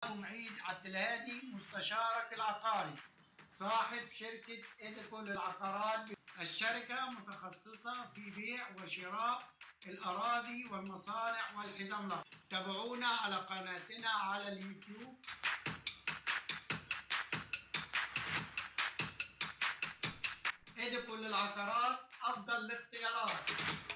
عيد عبد الهادي مستشارك العقاري صاحب شركة إيديكو للعقارات. الشركة متخصصة في بيع وشراء الأراضي والمصانع والحزم الأخضر. تابعونا على قناتنا على اليوتيوب. إيديكو للعقارات أفضل الاختيارات.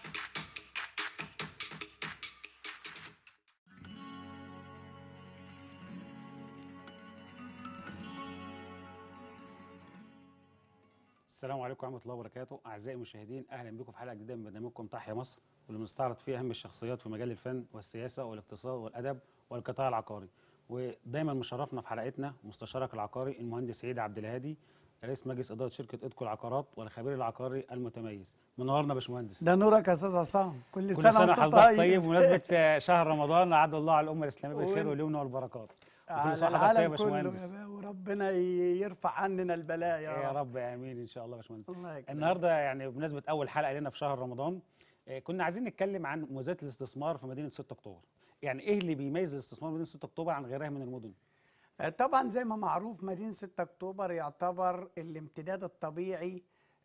السلام عليكم ورحمة الله وبركاته. أعزائي المشاهدين، أهلا بكم في حلقة جديدة من برنامجكم تحيا مصر، واللي بنستعرض فيه أهم الشخصيات في مجال الفن والسياسة والاقتصاد والأدب والقطاع العقاري. ودايما مشرفنا في حلقتنا مستشارك العقاري المهندس سعيد عبد الهادي، رئيس مجلس إدارة شركة إيدكو العقارات والخبير العقاري المتميز. منورنا يا باشمهندس. ده نورك يا استاذ عصام، كل كل سنه سنة وانت وحضرتك طيب، طيب. بمناسبة شهر رمضان أعاد الله على الأمة الإسلامية بالخير وانت واليمن والبركات. وكل على سنة وحضرتك طيب يا العالم كله يا باشمهندس. بابا، وربنا يرفع عننا البلاء يا يا رب. رب امين ان شاء الله يا باشمهندس. الله يكرمك. النهارده يعني بمناسبه اول حلقه لنا في شهر رمضان، كنا عايزين نتكلم عن مميزات الاستثمار في مدينه 6 اكتوبر. يعني ايه اللي بيميز الاستثمار في مدينه 6 اكتوبر عن غيرها من المدن؟ طبعا زي ما معروف مدينه 6 اكتوبر يعتبر الامتداد الطبيعي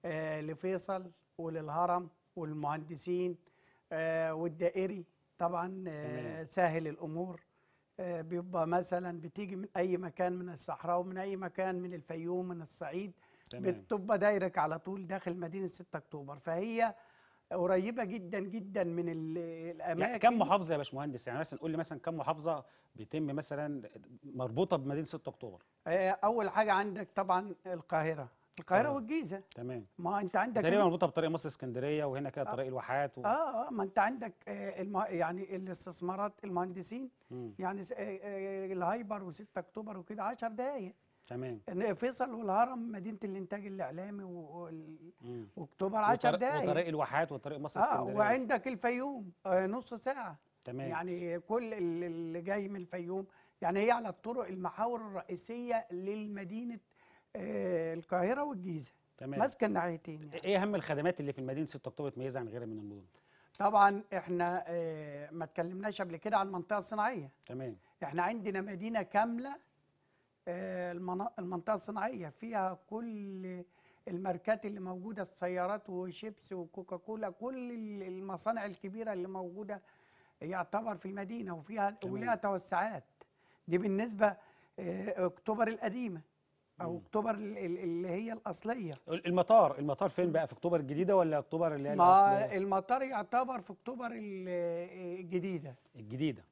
لفيصل وللهرم والمهندسين والدائري. طبعا تمام. سهل الامور. بيبقى مثلا بتيجي من اي مكان من الصحراء ومن اي مكان من الفيوم من الصعيد، تمام. بتبقى دايرك على طول داخل مدينه 6 اكتوبر، فهي قريبه جدا جدا من يعني كم الاماكن. محافظه يا باشمهندس؟ يعني مثلا قول لي مثلا كم محافظه بيتم مثلا مربوطه بمدينه 6 اكتوبر؟ اول حاجه عندك طبعا القاهره القاهره. والجيزه. تمام. ما انت عندك تقريبا مربوطه بطريق مصر اسكندريه، وهنا كده طريق الواحات ما انت عندك يعني الاستثمارات المهندسين. مم. يعني الهايبر و6 اكتوبر وكده 10 دقائق. تمام. فيصل والهرم مدينه الانتاج الاعلامي مم. واكتوبر 10 دقائق. وطريق الواحات وطريق مصر اسكندريه. وعندك الفيوم نص ساعة. تمام. يعني كل اللي جاي من الفيوم، يعني هي على الطرق المحاور الرئيسية للمدينة القاهرة والجيزة، تمام. ماسكة الناحيتين يعني. ايه اهم الخدمات اللي في المدينه 6 اكتوبر تميزها عن غيرها من المدن؟ طبعا احنا ما اتكلمناش قبل كده عن المنطقة الصناعية. تمام. احنا عندنا مدينة كاملة. المنطقة الصناعية فيها كل الماركات اللي موجودة، السيارات وشيبس وكوكاكولا، كل المصانع الكبيرة اللي موجودة يعتبر في المدينة، وفيها ولها تمام. توسعات. دي بالنسبة أكتوبر القديمة أو مم. أكتوبر اللي هي الأصلية. المطار فين بقى؟ في اكتوبر الجديده ولا اكتوبر اللي هي ما الاصليه؟ المطار يعتبر في أكتوبر الجديدة. الجديده.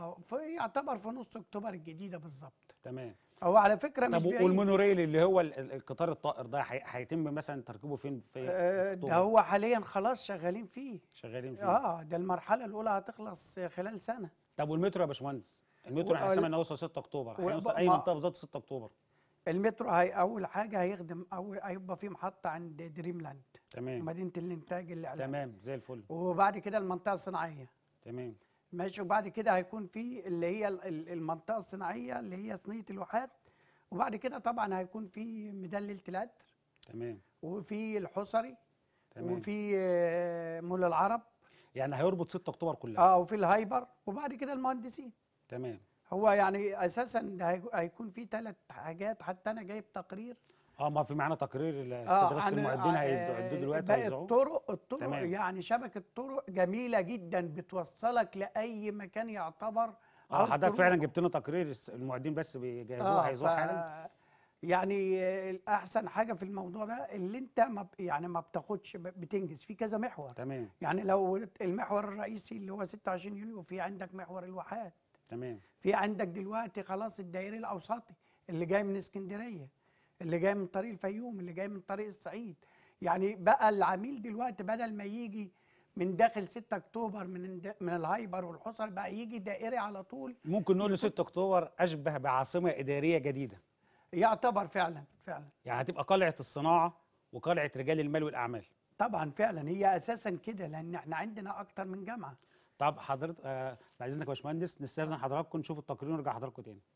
يعتبر في نص أكتوبر الجديدة بالظبط. تمام. هو على فكرة طب مش بعيد. والمونوريل اللي هو القطار الطائر ده هيتم مثلا تركيبه فين في ده اكتوبر؟ هو حاليا خلاص شغالين فيه. شغالين فيه. ده المرحلة الأولى هتخلص خلال سنة. طب والمترو يا باشمهندس؟ المترو احنا و- سامع انه هيوصل 6 اكتوبر، هيوصل اي ما منطقه بالظبط 6 اكتوبر؟ المترو هي أول حاجة هيخدم، هيبقى في محطة عند دريم لاند، تمام. مدينة الإنتاج الإعلامي. تمام زي الفل. وبعد كده المنطقة الصناعية. تمام. ماشي. وبعد كده هيكون في اللي هي المنطقة الصناعية اللي هي صينية الواحات. وبعد كده طبعا هيكون في ميدان ليلة القدر، تمام. وفي الحصري، تمام. وفي مول العرب، يعني هيربط 6 اكتوبر كلها. وفي الهايبر، وبعد كده المهندسين. تمام. هو يعني اساسا ده هيكون في 3 حاجات، حتى انا جايب تقرير ما في معانا تقرير الساده رئيس عن المعدين هيعدوه دلوقتي باقي وهيذيعوه. الطرق تمام. يعني شبكه طرق جميله جدا بتوصلك لاي مكان يعتبر عاوز حضرتك فعلا تروح. جبت لنا تقرير المعدين بس بيجهزوه اه ف هيذيعوه حالا. يعني احسن حاجه في الموضوع ده اللي انت يعني ما بتاخدش، بتنجز في كذا محور. تمام. يعني لو المحور الرئيسي اللي هو 26 يوليو، في عندك محور الواحات، تمام. في عندك دلوقتي خلاص الدائري الاوسطي اللي جاي من اسكندريه، اللي جاي من طريق الفيوم، اللي جاي من طريق الصعيد. يعني بقى العميل دلوقتي بدل ما يجي من داخل 6 اكتوبر من الهايبر والحصر، بقى يجي دائري على طول. ممكن نقول ل 6 اكتوبر اشبه بعاصمه اداريه جديده. يعتبر فعلا فعلا. يعني هتبقى قلعه الصناعه وقلعه رجال المال والاعمال. طبعا فعلا هي اساسا كده، لان احنا عندنا اكتر من جامعه. طب حضرتك بعد اذنك يا باشمهندس نستاذن حضراتكم نشوف التقرير ونرجع حضراتكم تاني.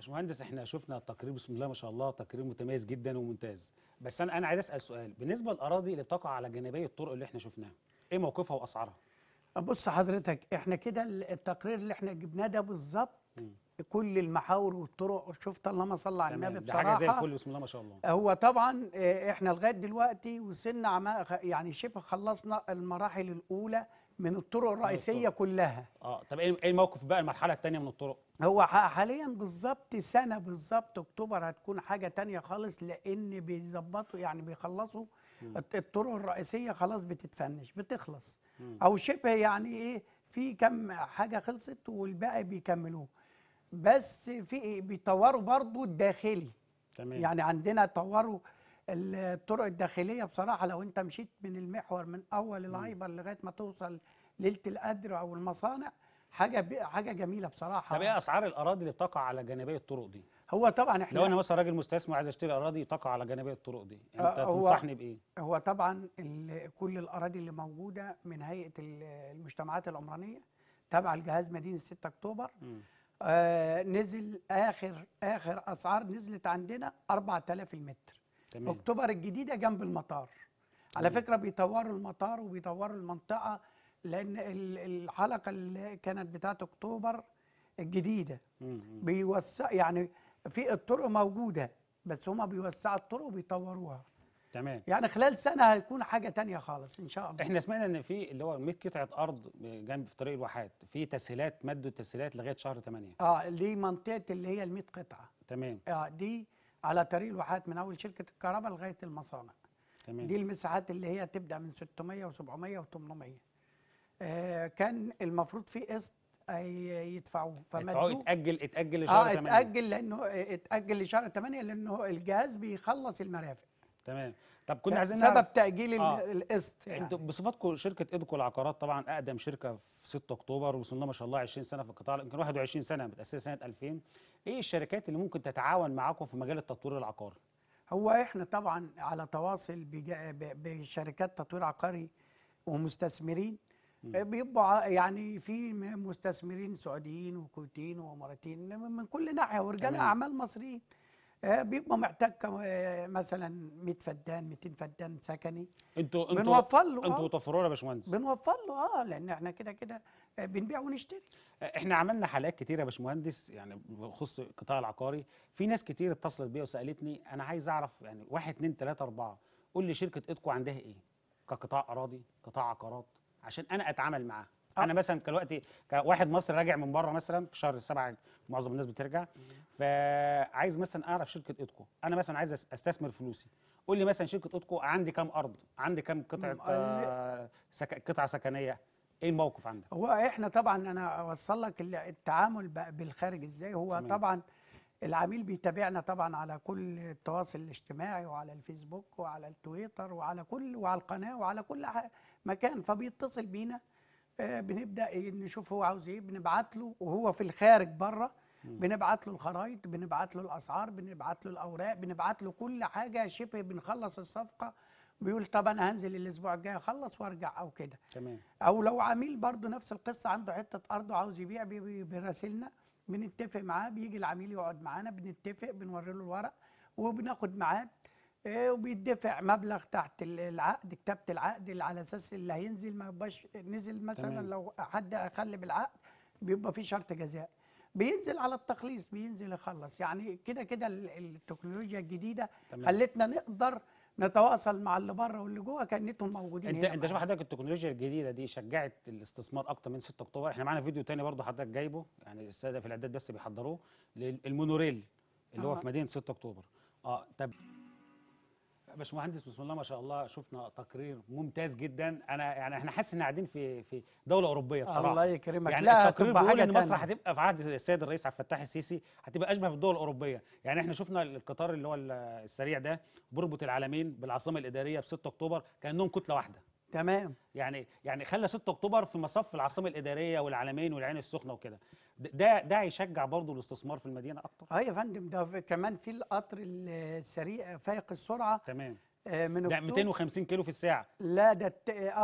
باشمهندس احنا شفنا التقرير بسم الله ما شاء الله، تقرير متميز جدا وممتاز، بس انا عايز اسال سؤال بالنسبه للاراضي اللي بتقع على جانبي الطرق اللي احنا شفناها، ايه موقفها واسعارها؟ بص حضرتك، احنا كده التقرير اللي احنا جبناه ده بالظبط كل المحاور والطرق، شفت اللهم صل على النبي تمام، ده حاجه زي بصراحه. الفل بسم الله ما شاء الله. هو طبعا احنا لغايه دلوقتي وصلنا يعني شبه خلصنا المراحل الاولى من الطرق الرئيسيه كلها. طب ايه الموقف بقى المرحله الثانيه من الطرق؟ هو حاليا بالظبط سنه بالظبط اكتوبر هتكون حاجه تانية خالص، لان بيظبطوا يعني بيخلصوا الطرق الرئيسيه، خلاص بتتفنش بتخلص او شبه يعني ايه، في كم حاجه خلصت والباقي بيكملوه، بس في بيطوروا برضو الداخلي. تمام. يعني عندنا طوروا الطرق الداخليه بصراحه، لو انت مشيت من المحور من اول الهايبر لغايه ما توصل ليله القدر او المصانع، حاجه جميله بصراحه. طب ايه اسعار الاراضي اللي بتقع على جانبي الطرق دي؟ هو طبعا احنا لو انا مثلا راجل مستثمر عايز اشتري اراضي تقع على جانبي الطرق دي، انت تنصحني بايه؟ هو طبعا كل الاراضي اللي موجوده من هيئه المجتمعات العمرانيه تبع الجهاز مدينه 6 اكتوبر، نزل اخر اسعار نزلت عندنا 4000 المتر. تمام. في اكتوبر الجديده جنب المطار. على فكره بيطوروا المطار وبيطوروا المنطقه، لان الحلقه اللي كانت بتاعت اكتوبر الجديده بيوسع، يعني في الطرق موجوده بس هما بيوسعوا الطرق وبيطوروها. تمام. يعني خلال سنه هيكون حاجه تانية خالص ان شاء الله. احنا سمعنا ان في اللي هو 100 قطعه ارض جنب في طريق الواحات، في تسهيلات، مدوا التسهيلات لغايه شهر 8. دي منطقه اللي هي ال 100 قطعه. تمام. دي على طريق الواحات من اول شركه الكهرباء لغايه المصانع. تمام. دي المساحات اللي هي تبدا من 600 و700 و800. كان المفروض في قسط يدفعوه، فمدوه اتاجل لشهر 8. اتاجل لشهر 8 لانه الجهاز بيخلص المرافق. تمام. طب كنا عايزين سبب تاجيل القسط. يعني انتوا بصفتكم شركه ادكو العقارات طبعا اقدم شركه في 6 اكتوبر، وبسم الله ما شاء الله 20 سنه في القطاع، يمكن 21 سنه، متاسسه سنه 2000. ايه الشركات اللي ممكن تتعاون معاكم في مجال التطوير العقاري؟ هو احنا طبعا على تواصل بشركات تطوير عقاري ومستثمرين. بيبقوا يعني في مستثمرين سعوديين وكويتيين واماراتيين من كل ناحيه، ورجال اعمال مصريين. بيبقى محتاج مثلا 100 فدان 200 فدان سكني، انتوا بنوفر له. انتوا توفروا له يا باشمهندس؟ بنوفر له لان احنا كده بنبيع ونشتري. احنا عملنا حلقات كتيره يا باشمهندس يعني بخصوص القطاع العقاري، في ناس كتير اتصلت بيا وسالتني انا عايز اعرف يعني 1 2 3 4 قول لي شركه ادكو عندها ايه كقطاع اراضي، قطاع عقارات، عشان انا اتعامل معاه. انا مثلا دلوقتي كواحد مصري راجع من بره مثلا في شهر 7 معظم الناس بترجع، فعايز مثلا اعرف شركه ادكو، انا مثلا عايز استثمر فلوسي، قول لي مثلا شركه ادكو عندي كام ارض، عندي كام قطعه قطعه سكنيه، ايه الموقف عندك؟ هو احنا طبعا انا اوصل لك التعامل بالخارج ازاي. هو طبعا العميل بيتابعنا طبعا على كل التواصل الاجتماعي وعلى الفيسبوك وعلى التويتر وعلى القناه وعلى كل مكان، فبيتصل بينا. بنبدا نشوف هو عاوز ايه، بنبعت له وهو في الخارج بره، بنبعت له الخرايط، بنبعت له الاسعار، بنبعت له الاوراق، بنبعت له كل حاجه، شبه بنخلص الصفقه بيقول طب انا هنزل الاسبوع الجاي اخلص وارجع او كده. تمام. او لو عميل برضه نفس القصه عنده حته ارض وعاوز يبيع بيراسلنا، بنتفق معاه، بيجي العميل يقعد معانا، بنتفق، بنوري له الورق وبناخد ميعاد، وبيدفع مبلغ تحت العقد، كتابه العقد، على اساس اللي هينزل ما يبقاش نزل مثلا. تمام. لو حد اخل بالعقد بيبقى في شرط جزاء، بينزل على التخليص، بينزل يخلص. يعني كده التكنولوجيا الجديده خلتنا نقدر نتواصل مع اللي بره واللي جوه كانتهم موجودين. انت شوف حضرتك التكنولوجيا الجديده دي شجعت الاستثمار اكتر من 6 اكتوبر. احنا معانا فيديو تاني برضه حضرتك جايبه، يعني الساده في الاعداد بس بيحضروه، للمونوريل اللي هو في مدينه 6 اكتوبر. طب باشمهندس بسم الله ما شاء الله شفنا تقرير ممتاز جدا. انا يعني احنا حاسس ان قاعدين في دوله اوروبيه بصراحه. الله يكرمك. يعني لا التقرير بيقول ان مصر تانية. هتبقى في عهد السيد الرئيس عبد الفتاح السيسي هتبقى اشبه بالدول الاوروبيه. يعني احنا شفنا القطار اللي هو السريع ده بيربط العالمين بالعاصمه الاداريه ب 6 اكتوبر كانهم كتله واحده. تمام. يعني خلى 6 اكتوبر في مصف العاصمه الاداريه والعالمين والعين السخنه وكده. ده هيشجع برضه الاستثمار في المدينه اكتر. يا فندم، ده كمان في القطر السريع فائق السرعه. تمام. من ده 250 كيلو في الساعه. لا ده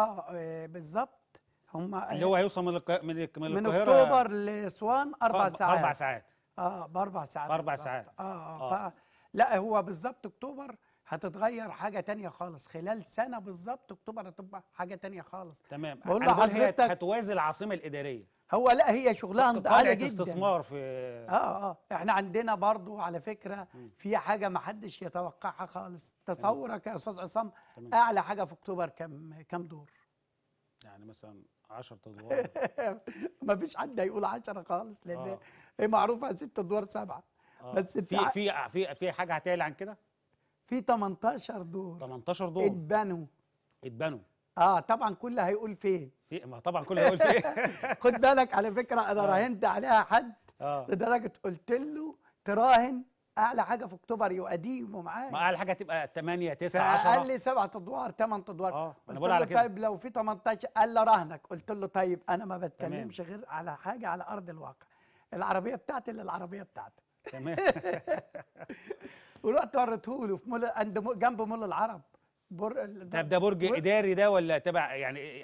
بالظبط. هم اللي هو هيوصل من من القاهره اكتوبر لاسوان 4 ساعات. 4 ساعات. ب4 ساعات في 4 بالظبط. ساعات. لا هو بالظبط اكتوبر هتتغير حاجه تانية خالص، خلال سنه بالظبط اكتوبر هتبقى حاجه تانية خالص. تمام. بقول انا بقول هي لحضرتك هتوازي العاصمه الاداريه، هو لا هي شغلها عالي قلعه جدا. استثمار في. احنا عندنا برضو على فكره في حاجه ما حدش يتوقعها خالص. تصورك يا استاذ عصام تمام. اعلى حاجه في اكتوبر كم دور؟ يعني مثلا 10 ادوار. ما فيش حد هيقول 10 خالص، لان آه. هي معروفه 6 ادوار 7. بس في حاجه هتعلى عن كده؟ في 18 دور 18 دور اتبنوا. اتبنوا. طبعا كله هيقول فين. ما طبعا كله هيقول فين. خد بالك على فكره انا راهنت عليها حد لدرجه قلت له تراهن اعلى حاجه في اكتوبر يقديموا معايا. ما اعلى حاجه تبقى 8 9 10. فقال لي 7 ادوار 8 ادوار. انا بقول على كده. طيب لو في 18 قال لي راهنك. قلت له طيب انا ما بتكلمش غير على حاجه على ارض الواقع. العربيه بتاعتي اللي العربيه بتاعتك. تمام. ورحت وريته له في جنب مول العرب. طب ده برج اداري ده ولا تبع يعني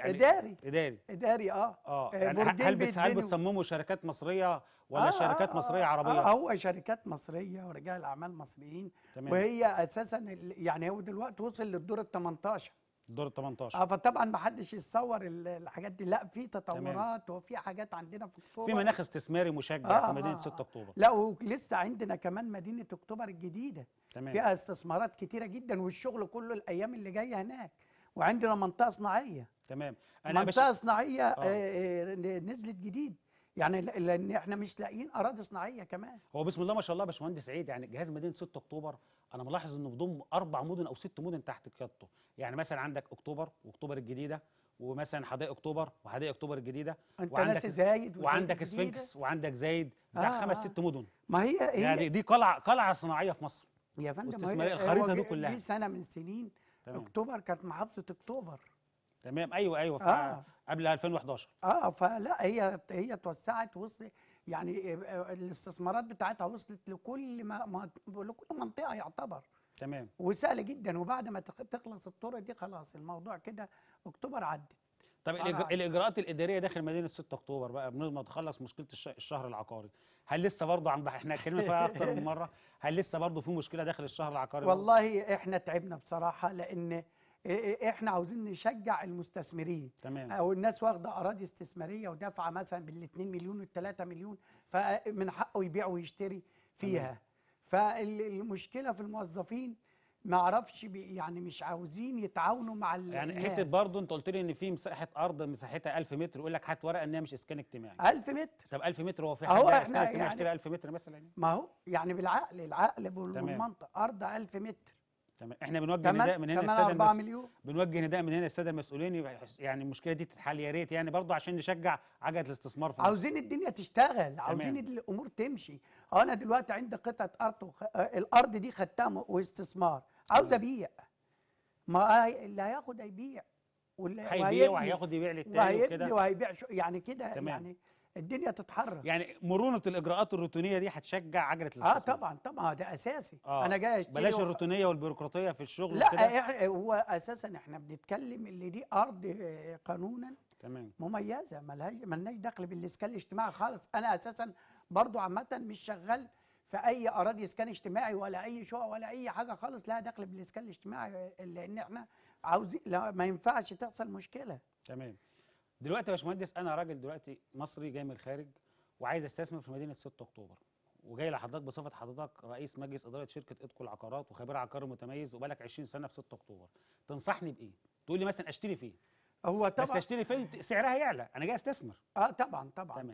اداري يعني هل بتصمموا شركات مصريه ولا شركات مصريه عربيه؟ هو شركات مصريه ورجال اعمال مصريين. تمام. وهي اساسا يعني هو دلوقتي وصل للدور ال 18. الدور ال 18. فطبعا ما حدش يتصور الحاجات دي. لا في تطورات وفي حاجات عندنا في اكتوبر، في مناخ استثماري مشجع في مدينه 6 اكتوبر. لا ولسه عندنا كمان مدينه اكتوبر الجديده. تمام. فيها استثمارات كتيره جدا والشغل كله الايام اللي جايه هناك. وعندنا منطقه صناعيه. تمام. منطقه صناعيه نزلت جديد، يعني لان احنا مش لاقيين اراضي صناعيه كمان. هو بسم الله ما شاء الله يا باشمهندس سعيد، يعني جهاز مدينه 6 اكتوبر انا ملاحظ انه بيضم 4 مدن او 6 مدن تحت قيادته. يعني مثلا عندك اكتوبر واكتوبر الجديده، ومثلا حدائق اكتوبر وحدائق اكتوبر الجديده، انت ناسي زايد وعندك سفنكس وعندك زايد، بتاع 5 6 مدن. ما هي يعني دي قلعه صناعيه في مصر يا فندم. الخريطه دي كلها دي سنه من سنين. تمام. اكتوبر كانت محافظه اكتوبر. تمام. ايوه قبل 2011. فلا هي اتوسعت وصل، يعني الاستثمارات بتاعتها وصلت لكل لكل منطقه يعتبر. تمام. وسهل جدا. وبعد ما تخلص الطرق دي خلاص الموضوع كده اكتوبر عدت. طب الاجراءات الاداريه داخل مدينه 6 اكتوبر بقى ما تخلص مشكله الشهر العقاري، هل لسه برضه احنا اتكلمنا فيها اكتر من مره، هل لسه برضه في مشكله داخل الشهر العقاري؟ والله احنا تعبنا بصراحه، لان احنا عاوزين نشجع المستثمرين. تمام. او الناس واخده اراضي استثماريه ودافعه مثلا بال2 مليون وال3 مليون، فمن حقه يبيع ويشتري فيها. تمام. فالمشكله في الموظفين ما اعرفش يعني مش عاوزين يتعاونوا مع يعني الناس. حته برضه انت قلت لي ان في مساحه ارض مساحتها 1000 متر يقول لك هات ورقه ان هي مش اسكان اجتماعي. 1000 متر. طب 1000 متر هو في حد اسكان اجتماعي يشتري 1000 متر مثلا؟ ما هو يعني العقل بالمنطق ارض 1000 متر. تمام. احنا بنوجه نداء من هنا الساده بنوجه نداء من هنا الساده المسؤولين، يعني المشكله دي تتحل يا ريت، يعني برضه عشان نشجع عجله الاستثمار في مصر. عاوزين الدنيا تشتغل، عاوزين الامور تمشي. انا دلوقتي عندي قطعه ارض الارض دي خدتها واستثمار، عاوز ابيع. ما اللي هياخد هيبيع، هيبيع وهياخد يبيع للتاني وكده، وهيبيع يعني كده. يعني الدنيا تتحرك. يعني مرونه الاجراءات الروتينيه دي هتشجع عجله الاستثمار. طبعا ده اساسي. انا جاي اشتري بلاش الروتينيه والبيروقراطيه في الشغل. لا هو اساسا احنا بنتكلم اللي دي ارض قانونا تمام مميزه، مالناش دخل بالاسكان الاجتماعي خالص. انا اساسا برضو عامه مش شغال في اي اراضي اسكان اجتماعي ولا اي شقق ولا اي حاجه خالص لها دخل بالاسكان الاجتماعي، لان احنا عاوزين ما ينفعش تحصل مشكله. تمام. دلوقتي يا باشمهندس انا راجل دلوقتي مصري جاي من الخارج وعايز استثمر في مدينه 6 اكتوبر، وجاي لحضرتك بصفه حضرتك رئيس مجلس اداره شركه ادكو العقارات وخبير عقاري متميز وبقالك 20 سنه في 6 اكتوبر، تنصحني بايه؟ تقول لي مثلا اشتري فين؟ هو طبعا بس اشتري فين سعرها يعلى، انا جاي استثمر. طبعا.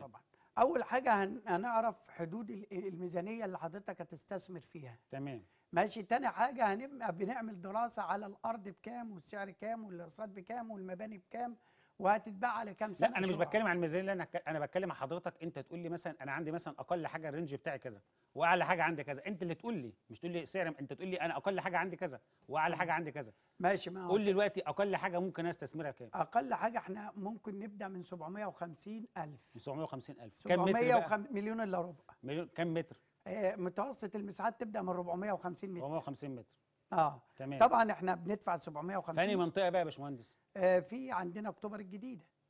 اول حاجه هنعرف حدود الميزانيه اللي حضرتك هتستثمر فيها. تمام ماشي. تاني حاجه هنبقى بنعمل دراسه على الارض بكام والسعر كام والاقساط بكام والمباني بكام وهتتباع على كام سنه. لا انا مش بتكلم عن الميزانيه، انا بتكلم عن حضرتك. انت تقول لي مثلا انا عندي مثلا اقل حاجه الرينج بتاعي كذا واعلى حاجه عندي كذا، انت اللي تقول لي، مش تقول لي سعر، انت تقول لي انا اقل حاجه عندي كذا واعلى حاجه عندي كذا. ماشي. ما قول لي دلوقتي اقل حاجه ممكن استثمرها كام؟ اقل حاجه احنا ممكن نبدا من 750,000. 750,000 كام متر بقى؟ مليون الا ربع. مليون كام متر؟ متوسط المساحات تبدا من 450 متر. 450 متر. تمام. طبعا احنا بندفع 750. ثاني منطقه بقى يا باشمهندس؟ في عندنا اكتوبر الجديده.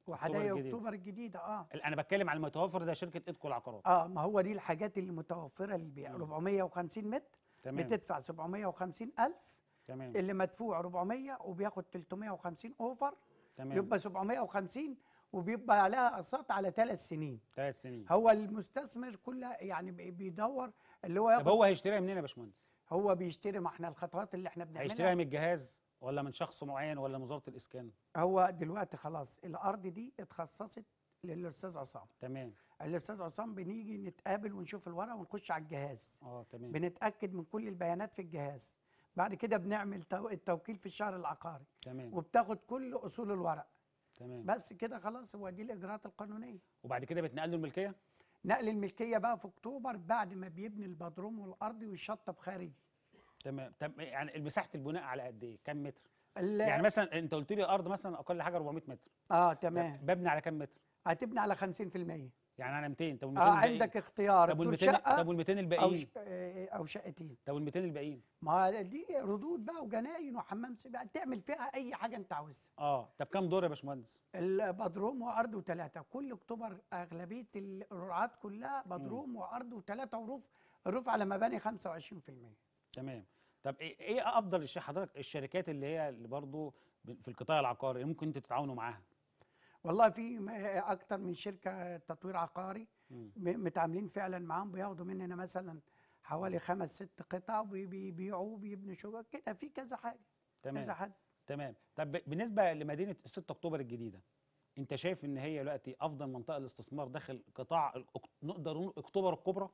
وحدائق الجديدة. اكتوبر الجديده. انا بتكلم على المتوفر ده شركه ادكو العقارات. ما هو دي الحاجات اللي متوفره للبيع. 450 متر تمام. بتدفع 750,000، تمام. اللي مدفوع 400 وبياخد 350 اوفر، تمام. يبقى 750 وبيبقى عليها اقساط على 3 سنين. 3 سنين. هو المستثمر كله يعني بيدور اللي هو طب ياخد. هو هيشتريها منين يا باشمهندس؟ هو بيشتري، ما احنا الخطوات اللي احنا هيشتريها بنعملها. من الجهاز ولا من شخص معين ولا من وزاره الاسكان؟ هو دلوقتي خلاص الارض دي اتخصصت للاستاذ عصام. تمام. الاستاذ عصام بنيجي نتقابل ونشوف الورق ونخش على الجهاز. تمام. بنتاكد من كل البيانات في الجهاز. بعد كده بنعمل التوكيل في الشهر العقاري. تمام. وبتاخد كل اصول الورق. تمام. بس كده خلاص، هو دي الاجراءات القانونيه. وبعد كده بتنقل له الملكيه؟ نقل الملكيه بقى في اكتوبر بعد ما بيبني البدروم والارضي والشطب خارجي. تمام. طب يعني مساحه البناء على قد ايه؟ كام متر؟ ال- يعني مثلا انت قلت لي ارض مثلا اقل حاجه 400 متر. تمام. طب ببني على كام متر؟ هتبني على 50%. يعني على 200. طب وال 200 الباقيين؟ عندك اختيار طب وال دور 200 شقه طب وال 200 الباقيين؟ او شقتين. طب وال 200 الباقيين؟ ما دي ردود بقى وجناين وحمام سباحه، تعمل فيها اي حاجه انت عاوزها. طب كام دور يا باشمهندس؟ البدروم وارض وثلاثه، كل اكتوبر اغلبيه القرعات كلها بدروم وارض وثلاثه وروف. الروف على مباني 25%. تمام. طب ايه افضل حضرتك الشركات اللي برضه في القطاع العقاري اللي ممكن انتوا تتعاونوا معاها؟ والله في اكتر من شركه تطوير عقاري متعاملين فعلا معاهم، بياخدوا مننا مثلا حوالي 5 6 قطع وبيبيعوا وبيبنوا شقق كده في كذا حاجه. تمام. كذا حد. تمام. طب بالنسبه لمدينه 6 اكتوبر الجديده، انت شايف ان هي دلوقتي افضل منطقه للاستثمار داخل قطاع نقدر نقول اكتوبر الكبرى؟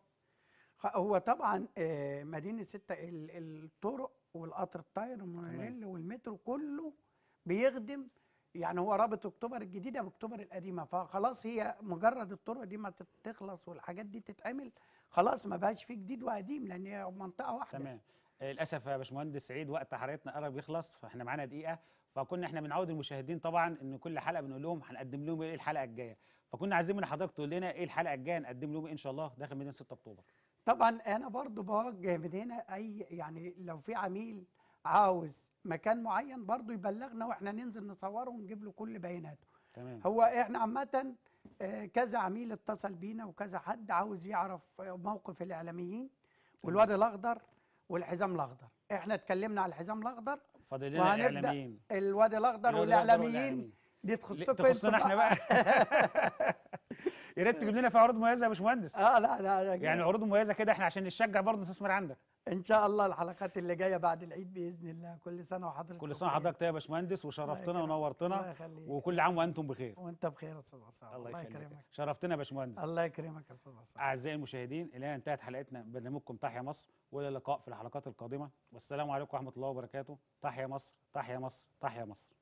هو طبعا مدينه 6 الطرق والقطر الطاير والمونوريل والمترو كله بيخدم. يعني هو رابط اكتوبر الجديده باكتوبر القديمه، فخلاص هي مجرد الطرق دي ما تخلص والحاجات دي تتعمل خلاص ما بقاش في جديد وقديم لان هي منطقه واحده. تمام. للاسف يا باشمهندس سعيد وقت حلقتنا قرب يخلص، فاحنا معانا دقيقه. فكنا احنا بنعود المشاهدين طبعا ان كل حلقه بنقول لهم هنقدم لهم ايه الحلقه الجايه، فكنا عايزين من حضرتك تقول لنا ايه الحلقه الجايه نقدم لهم إيه ان شاء الله داخل مدينه 6 اكتوبر. طبعا انا برضو بوجه من هنا يعني لو في عميل عاوز مكان معين برضو يبلغنا واحنا ننزل نصوره ونجيب له كل بياناته. تمام. هو احنا عامه كذا عميل اتصل بينا وكذا حد عاوز يعرف موقف الاعلاميين والواد الاخضر والحزام الاخضر. احنا اتكلمنا على الحزام الاخضر، فاضل لنا الاعلاميين. الواد الاخضر والاعلاميين دي تخصكم تخصنا احنا بقى. يا ريت تجيب لنا في عروض مميزه يا باشمهندس. لا يعني عروض مميزه كده احنا عشان نشجع برضه نستثمر عندك. ان شاء الله الحلقات اللي جايه بعد العيد باذن الله. كل سنه وحضرتك كل سنه وحضرتك طيب يا باشمهندس، وشرفتنا ونورتنا. الله يخليك. وكل عام وانتم بخير. وانت بخير يا استاذ عصام. الله يكرمك. شرفتنا يا باشمهندس. الله يكرمك يا استاذ عصام. اعزائي المشاهدين، الى هنا انتهت حلقتنا من برنامجكم تحيا مصر، والى اللقاء في الحلقات القادمه، والسلام عليكم ورحمه الله وبركاته. تحيا مصر، تحيا مصر، تحيا مصر.